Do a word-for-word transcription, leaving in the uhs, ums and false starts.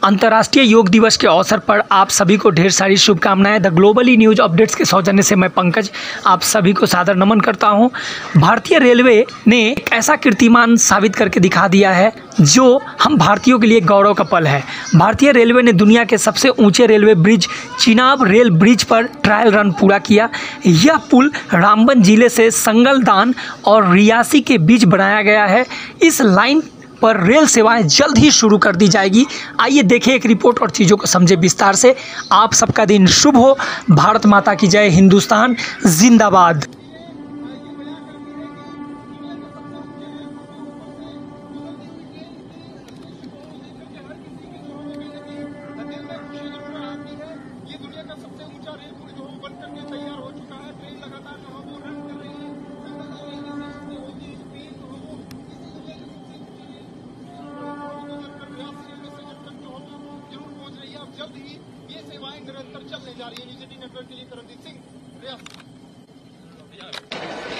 अंतर्राष्ट्रीय योग दिवस के अवसर पर आप सभी को ढेर सारी शुभकामनाएं। द ग्लोबली न्यूज अपडेट्स के सौजन्य से मैं पंकज आप सभी को सादर नमन करता हूं। भारतीय रेलवे ने एक ऐसा कीर्तिमान साबित करके दिखा दिया है जो हम भारतीयों के लिए गौरव का पल है। भारतीय रेलवे ने दुनिया के सबसे ऊंचे railway bridge Chenab rail bridge पर ट्रायल रन पूरा किया। यह पुल रामबन जिले से संगलदान और रियासी के बीच बनाया गया है। इस लाइन पर रेल सेवाएं जल्द ही शुरू कर दी जाएगी। आइए देखें एक रिपोर्ट और चीज़ों को समझे विस्तार से। आप सबका दिन शुभ हो। भारत माता की जय। हिंदुस्तान जिंदाबाद। ये दुनिया का सबसे ऊंचा रेल पुल जो बन करके तैयार हो चुका है। ट्रेन लगातार जो है वो रन कर रही है। जरूर पहुंच रही है। अब जल्द ही ये सेवाएं निरंतर चलने जा रही है। न्यूज़ एटीन नेटवर्क के लिए करणदीप सिंह, रियासी।